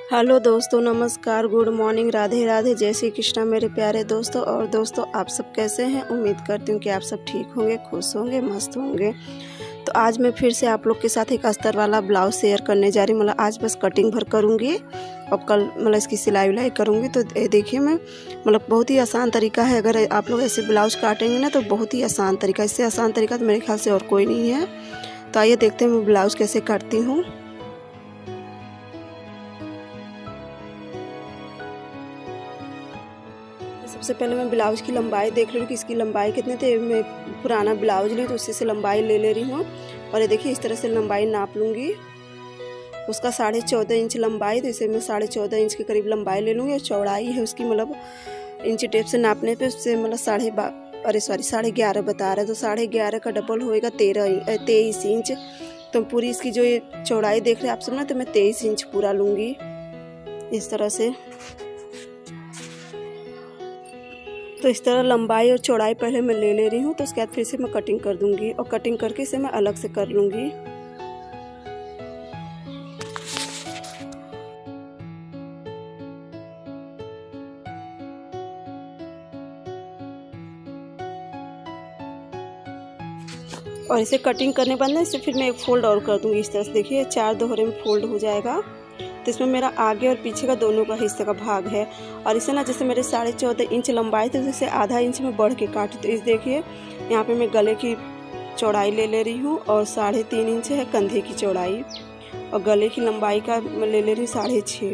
Hello दोस्तों, नमस्कार, good morning, Radhe Radhe, जय श्री कृष्णा मेरे प्यारे दोस्तों। और दोस्तों, आप सब कैसे हैं? उम्मीद करती हूँ कि आप सब ठीक होंगे, खुश होंगे, मस्त होंगे। तो आज मैं फिर से आप लोग के साथ एक अस्तर वाला ब्लाउज शेयर करने जा रही हूँ। आज बस कटिंग भर करूँगी और कल इसकी सिलाई विलाई करूँगी। तो देखिए, मैं बहुत ही आसान तरीका है। अगर आप लोग ऐसे ब्लाउज काटेंगे ना तो बहुत ही आसान तरीका, इससे आसान तरीका तो मेरे ख्याल से और कोई नहीं है। तो आइए देखते हैं मैं ब्लाउज कैसे काटती हूँ। सबसे पहले मैं ब्लाउज की लंबाई देख रही हूँ कि इसकी लंबाई कितने थे। मैं पुराना ब्लाउज ली तो उसी से लंबाई ले रही हूँ। और ये देखिए, इस तरह से लंबाई नाप लूँगी। उसका 14.5 इंच लंबाई, तो इसे मैं 14.5 इंच के करीब लंबाई ले लूँगी। और चौड़ाई है उसकी इंची टेप से नापने पे उससे 11.5 बता रहा है। तो 11.5 का डबल होएगा 23 इंच। तो पूरी इसकी जो ये चौड़ाई देख रहे हैं आप सब ना, तो मैं 23 इंच पूरा लूँगी इस तरह से। तो इस तरह लंबाई और चौड़ाई पहले मैं ले रही हूँ। तो उसके बाद फिर से मैं कटिंग कर दूंगी और कटिंग करके इसे मैं अलग से कर लूँगी। और इसे कटिंग करने के बाद ना इसे फिर मैं एक फोल्ड और कर दूंगी इस तरह से। देखिए, 4 दोहरे में फोल्ड हो जाएगा। तो इसमें मेरा आगे और पीछे का दोनों का हिस्से का भाग है। और इसे ना, जैसे मेरे 14.5 इंच लंबाई थी, जैसे आधा इंच में बढ़ के काटी। तो इस देखिए, यहाँ पे मैं गले की चौड़ाई ले रही हूँ और 3.5 इंच है कंधे की चौड़ाई। और गले की लंबाई का मैं ले रही हूँ 6.5।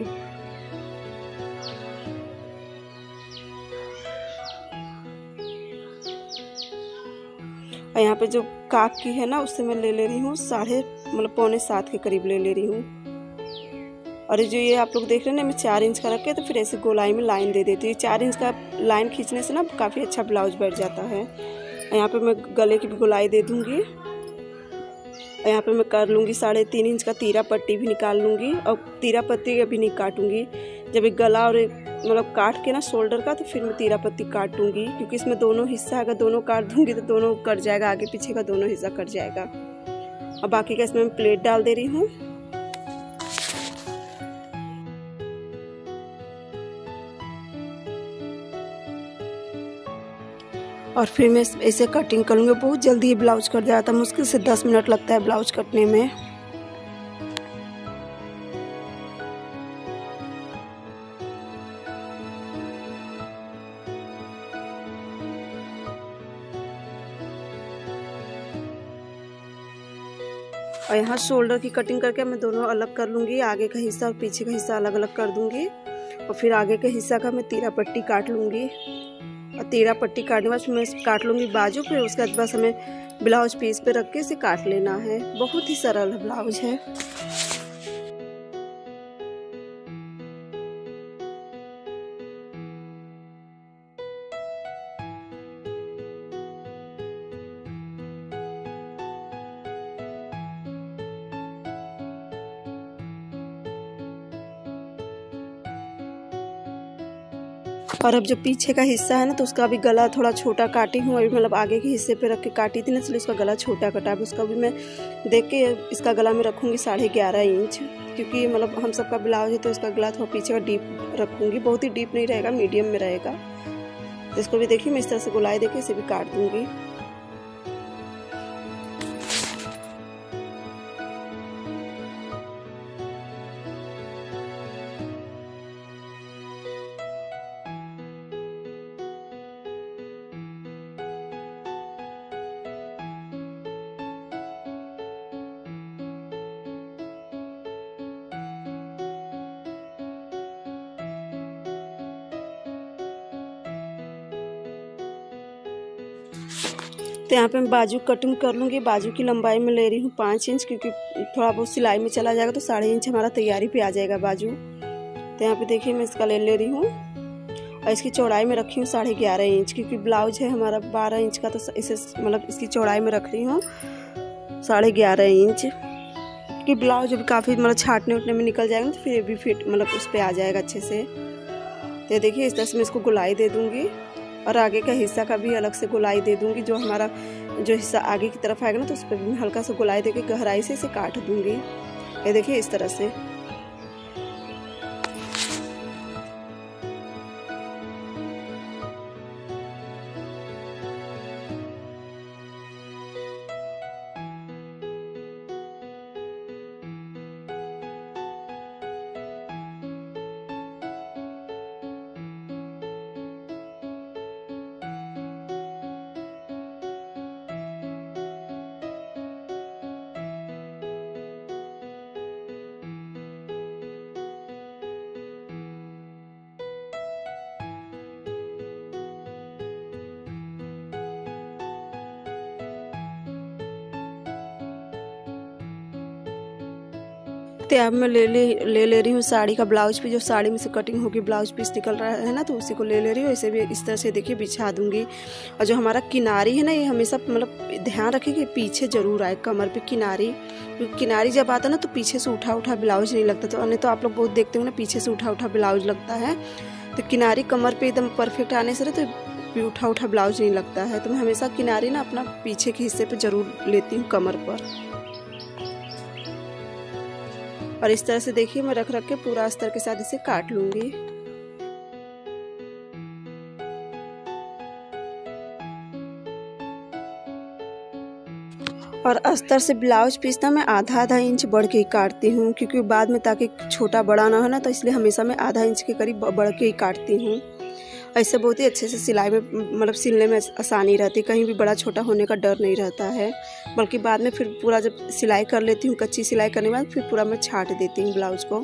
और यहाँ पे जो काक की है ना, उससे मैं ले रही हूँ 6.5 के करीब ले रही हूँ। और जो ये आप लोग देख रहे हैं ना, मैं 4 इंच का रख के तो फिर ऐसे गोलाई में लाइन दे देती हूँ। 4 इंच का लाइन खींचने से ना काफ़ी अच्छा ब्लाउज बैठ जाता है। यहाँ पे मैं गले की भी गोलाई दे दूँगी। और यहाँ पे मैं कर लूँगी 3.5 इंच का तीरा पट्टी भी निकाल लूँगी। और तीरा पट्टी अभी नहीं काटूँगी। जब एक गला और काट के ना शोल्डर का, तो फिर मैं तीरा पट्टी काटूँगी, क्योंकि इसमें दोनों हिस्सा अगर दोनों काट दूँगी तो दोनों कट जाएगा, आगे पीछे का दोनों हिस्सा कट जाएगा। और बाकी का इसमें मैं प्लेट डाल दे रही हूँ। और फिर मैं ऐसे कटिंग करूँगी। बहुत जल्दी ब्लाउज कट जाता है, मुश्किल से 10 मिनट लगता है ब्लाउज कटने में। और यहाँ शोल्डर की कटिंग करके मैं दोनों अलग कर लूँगी। आगे का हिस्सा और पीछे का हिस्सा अलग अलग कर दूँगी। और फिर आगे के हिस्सा का मैं तीरा पट्टी काट लूँगी। और तीरा पट्टी काटने के बाद मैं काट लूँगी बाजू पे। उसके बाद बस हमें ब्लाउज पीस पे रख के इसे काट लेना है। बहुत ही सरल ब्लाउज है। और अब जो पीछे का हिस्सा है ना, तो उसका भी गला थोड़ा छोटा काटी हूँ। अभी आगे के हिस्से पे रख के काटी थी ना, इसलिए उसका गला छोटा कटा है। उसका भी मैं देख के इसका गला में रखूँगी 11.5 इंच, क्योंकि हम सबका ब्लाउज है तो इसका गला थोड़ा पीछे का डीप रखूँगी। बहुत ही डीप नहीं रहेगा, मीडियम में रहेगा। तो इसको भी देखिए, मैं इस तरह से गोलाई देके इसे भी काट दूँगी। तो यहाँ पे मैं बाजू कटिंग कर लूँगी। बाजू की लंबाई में ले रही हूँ 5 इंच, क्योंकि थोड़ा बहुत सिलाई में चला जाएगा तो 3.5 इंच हमारा तैयारी पे आ जाएगा बाजू। तो यहाँ पे देखिए, मैं इसका ले रही हूँ। और इसकी चौड़ाई में रखी हूँ 11.5 इंच, क्योंकि ब्लाउज है हमारा 12 इंच का। तो इसे इसकी चौड़ाई में रख रही हूँ 11.5 इंच, कि ब्लाउज अभी काफ़ी छाटने उठने में निकल जाएगा तो फिर ये भी फिट उस पर आ जाएगा अच्छे से। तो देखिए, इस तरह से मैं इसको गोलाई दे दूँगी। और आगे का हिस्सा का भी अलग से गोलाई दे दूंगी। जो हमारा हिस्सा आगे की तरफ आएगा ना, तो उस पर भी मैं हल्का सा गोलाई देके गहराई से इसे काट दूंगी। ये देखिए, इस तरह से। तो अब मैं ले रही हूँ साड़ी का ब्लाउज पीस। जो साड़ी में से कटिंग होगी ब्लाउज पीस निकल रहा है ना, तो उसी को ले रही हूँ। ऐसे भी इस तरह से देखिए बिछा दूंगी। और जो हमारा किनारी है ना, ये हमेशा मतलब ध्यान रखें कि पीछे जरूर आए कमर पे किनारी, क्योंकि किनारी जब आता है ना तो पीछे से उठा ब्लाउज नहीं लगता। तो नहीं तो आप लोग बहुत देखते हो ना, पीछे से उठा ब्लाउज लगता है। तो किनारी कमर पे एकदम परफेक्ट आने से ना तो उठा ब्लाउज नहीं लगता है। तो मैं हमेशा किनारी ना अपना पीछे के हिस्से पे जरूर लेती हूँ कमर पर। और इस तरह से देखिए मैं रख के पूरा अस्तर के साथ इसे काट लूंगी। और अस्तर से ब्लाउज पीस ना मैं आधा इंच बढ़ के ही काटती हूँ, क्योंकि बाद में ताकि छोटा बड़ा ना हो ना, तो इसलिए हमेशा मैं आधा इंच के करीब बढ़ के ही काटती हूँ। ऐसे बहुत ही अच्छे से सिलाई में मतलब सिलने में आसानी रहती है, कहीं भी बड़ा छोटा होने का डर नहीं रहता है। बल्कि बाद में फिर पूरा जब सिलाई कर लेती हूँ, कच्ची सिलाई करने के बाद फिर पूरा मैं छाट देती हूँ ब्लाउज को।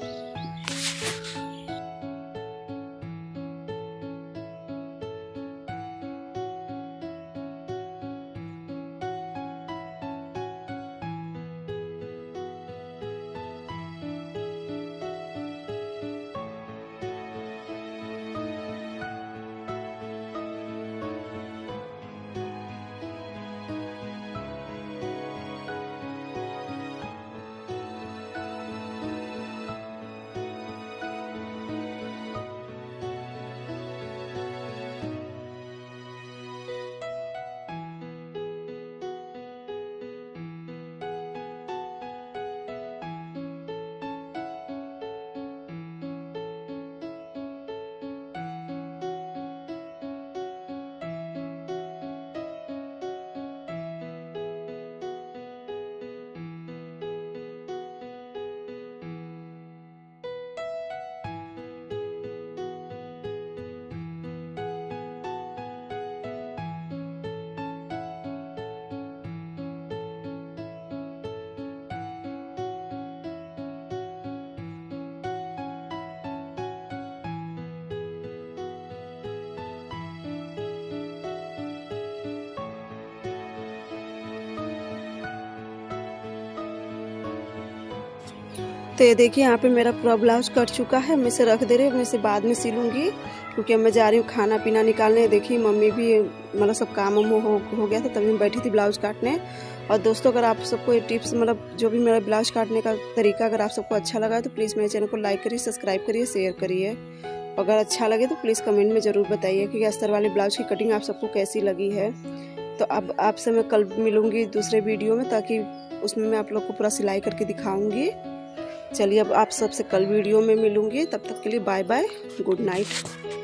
तो ये देखिए यहाँ पे मेरा पूरा ब्लाउज कट चुका है। मैं इसे रख दे रही हूँ, मैं इसे बाद में सिलूंगी, क्योंकि अब मैं जा रही हूँ खाना पीना निकालने। देखिए मम्मी भी मतलब सब काम हो गया था, तभी मैं बैठी थी ब्लाउज काटने। और दोस्तों अगर आप सबको ये टिप्स मतलब जो भी मेरा ब्लाउज काटने का तरीका अगर आप सबको अच्छा लगा है तो प्लीज़ मेरे चैनल को लाइक करिए, सब्सक्राइब करिए, शेयर करिए। अगर अच्छा लगे तो प्लीज़ कमेंट में ज़रूर बताइए कि अस्तर वाले ब्लाउज की कटिंग आप सबको कैसी लगी है। तो अब आपसे मैं कल मिलूँगी दूसरे वीडियो में, ताकि उसमें मैं आप लोग को पूरा सिलाई करके दिखाऊँगी। चलिए अब आप सबसे कल वीडियो में मिलूँगी, तब तक के लिए बाय बाय, गुड नाइट।